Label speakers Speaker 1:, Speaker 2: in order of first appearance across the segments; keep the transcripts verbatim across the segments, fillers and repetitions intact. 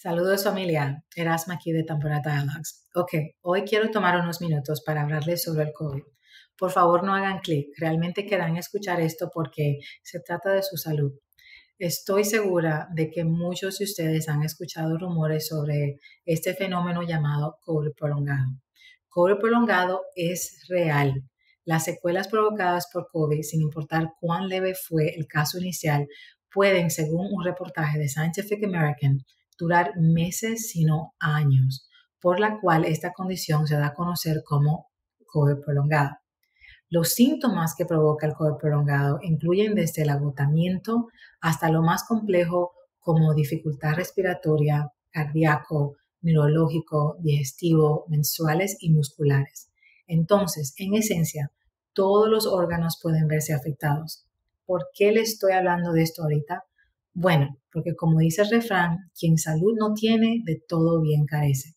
Speaker 1: Saludos familia, Erasma aquí de Tempora Dialogues. Ok, hoy quiero tomar unos minutos para hablarles sobre el COVID. Por favor no hagan clic, realmente quieran escuchar esto porque se trata de su salud. Estoy segura de que muchos de ustedes han escuchado rumores sobre este fenómeno llamado COVID prolongado. COVID prolongado es real. Las secuelas provocadas por COVID, sin importar cuán leve fue el caso inicial, pueden, según un reportaje de Scientific American, durar meses, sino años, por la cual esta condición se da a conocer como COVID prolongado. Los síntomas que provoca el COVID prolongado incluyen desde el agotamiento hasta lo más complejo como dificultad respiratoria, cardíaco, neurológico, digestivo, menstruales y musculares. Entonces, en esencia, todos los órganos pueden verse afectados. ¿Por qué les estoy hablando de esto ahorita? Bueno, porque como dice el refrán, quien salud no tiene, de todo bien carece.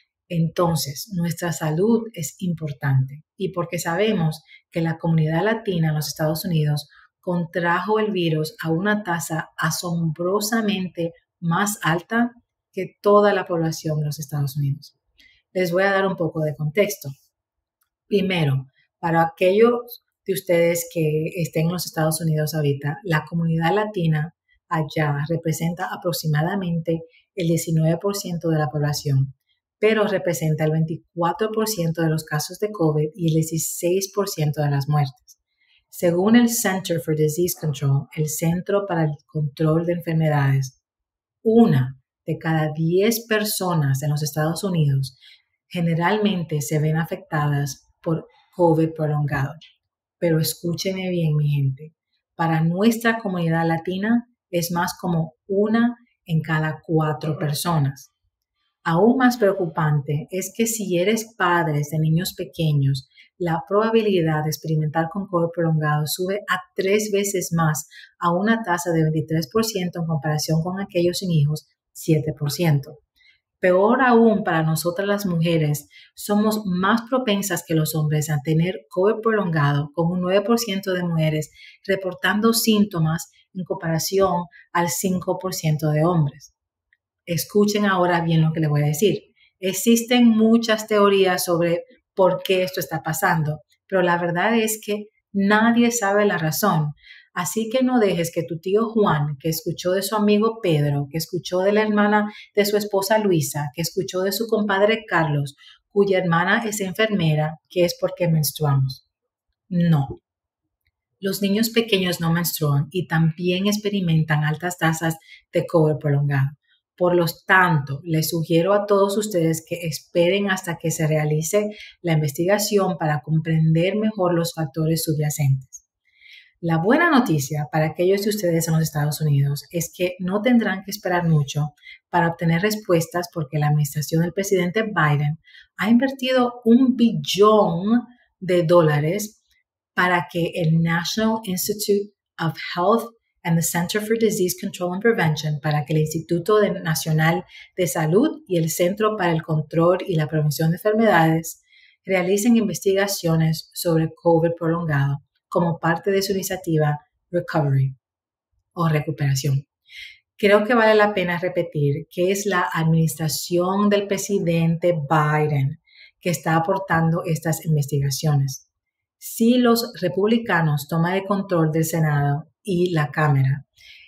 Speaker 1: Entonces, nuestra salud es importante y porque sabemos que la comunidad latina en los Estados Unidos contrajo el virus a una tasa asombrosamente más alta que toda la población de los Estados Unidos. Les voy a dar un poco de contexto. Primero, para aquellos de ustedes que estén en los Estados Unidos ahorita, la comunidad latina allá representa aproximadamente el diecinueve por ciento de la población, pero representa el veinticuatro por ciento de los casos de COVID y el dieciséis por ciento de las muertes. Según el Center for Disease Control, el Centro para el Control de Enfermedades, una de cada diez personas en los Estados Unidos generalmente se ven afectadas por COVID prolongado. Pero escúchenme bien, mi gente, para nuestra comunidad latina es más como una en cada cuatro personas. Aún más preocupante es que si eres padre de niños pequeños, la probabilidad de experimentar con COVID prolongado sube a tres veces más, a una tasa de veintitrés por ciento en comparación con aquellos sin hijos, siete por ciento. Peor aún para nosotras las mujeres, somos más propensas que los hombres a tener COVID prolongado, con un nueve por ciento de mujeres reportando síntomas en comparación al cinco por ciento de hombres. Escuchen ahora bien lo que les voy a decir. Existen muchas teorías sobre por qué esto está pasando, pero la verdad es que nadie sabe la razón. Así que no dejes que tu tío Juan, que escuchó de su amigo Pedro, que escuchó de la hermana de su esposa Luisa, que escuchó de su compadre Carlos, cuya hermana es enfermera, que es porque menstruamos. No. Los niños pequeños no menstruan y también experimentan altas tasas de COVID prolongado. Por lo tanto, les sugiero a todos ustedes que esperen hasta que se realice la investigación para comprender mejor los factores subyacentes. La buena noticia para aquellos de ustedes en los Estados Unidos es que no tendrán que esperar mucho para obtener respuestas porque la administración del presidente Biden ha invertido un billón de dólares para que el National Institute of Health and the Center for Disease Control and Prevention, para que el Instituto Nacional de Salud y el Centro para el Control y la Prevención de Enfermedades realicen investigaciones sobre COVID prolongado como parte de su iniciativa Recovery o recuperación. Creo que vale la pena repetir que es la administración del presidente Biden que está aportando estas investigaciones. Si los republicanos toman el control del Senado y la Cámara,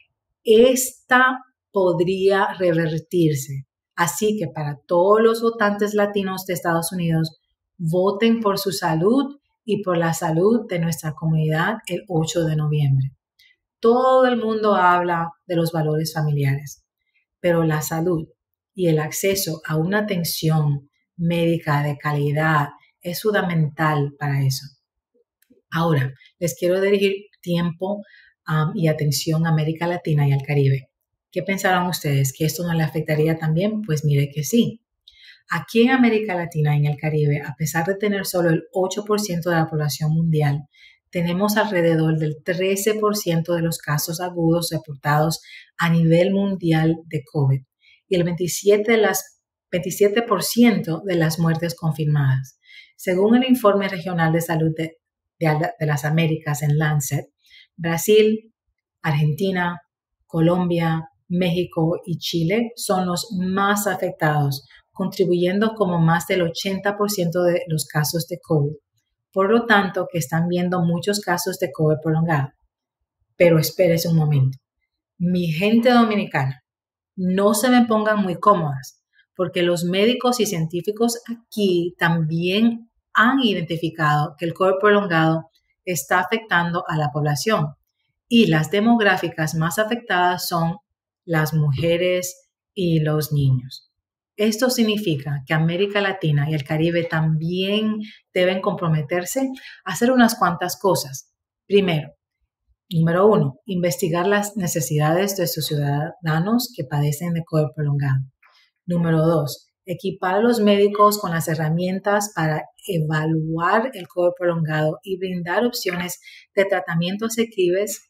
Speaker 1: esta podría revertirse. Así que para todos los votantes latinos de Estados Unidos, voten por su salud y por la salud de nuestra comunidad el ocho de noviembre. Todo el mundo habla de los valores familiares, pero la salud y el acceso a una atención médica de calidad es fundamental para eso. Ahora, les quiero dirigir tiempo um, y atención a América Latina y al Caribe. ¿Qué pensaron ustedes? ¿Que esto no le afectaría también? Pues mire que sí. Aquí en América Latina y en el Caribe, a pesar de tener solo el ocho por ciento de la población mundial, tenemos alrededor del trece por ciento de los casos agudos reportados a nivel mundial de COVID y el veintisiete por ciento de las muertes confirmadas. Según el informe regional de salud de, de, de las Américas en Lancet, Brasil, Argentina, Colombia, México y Chile son los más afectados, contribuyendo como más del ochenta por ciento de los casos de COVID. Por lo tanto, que están viendo muchos casos de COVID prolongado. Pero espérese un momento. Mi gente dominicana, no se me pongan muy cómodas, porque los médicos y científicos aquí también han identificado que el COVID prolongado está afectando a la población. Y las demográficas más afectadas son las mujeres y los niños. Esto significa que América Latina y el Caribe también deben comprometerse a hacer unas cuantas cosas. Primero, número uno, investigar las necesidades de sus ciudadanos que padecen de COVID prolongado. Número dos, equipar a los médicos con las herramientas para evaluar el COVID prolongado y brindar opciones de tratamiento asequibles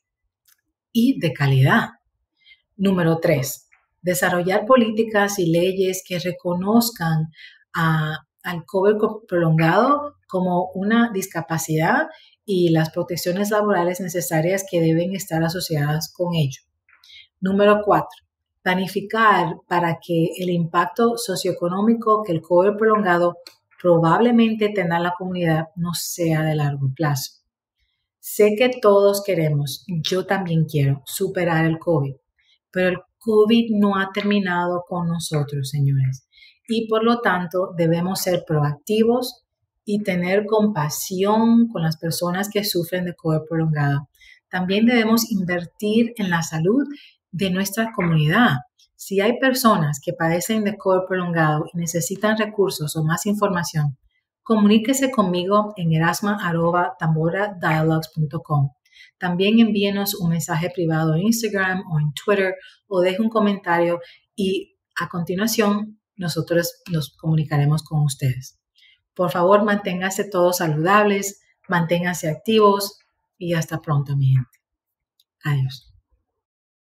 Speaker 1: y de calidad. Número tres, desarrollar políticas y leyes que reconozcan a, al COVID prolongado como una discapacidad y las protecciones laborales necesarias que deben estar asociadas con ello. Número cuatro, planificar para que el impacto socioeconómico que el COVID prolongado probablemente tendrá en la comunidad no sea de largo plazo. Sé que todos queremos, yo también quiero, superar el COVID, pero el COVID no ha terminado con nosotros, señores, y por lo tanto debemos ser proactivos y tener compasión con las personas que sufren de COVID prolongado. También debemos invertir en la salud de nuestra comunidad. Si hay personas que padecen de COVID prolongado y necesitan recursos o más información, comuníquese conmigo en erasma arroba tambora dialogues punto com. También envíenos un mensaje privado en Instagram o en Twitter o deje un comentario y a continuación nosotros nos comunicaremos con ustedes. Por favor, manténganse todos saludables, manténganse activos y hasta pronto, mi gente. Adiós.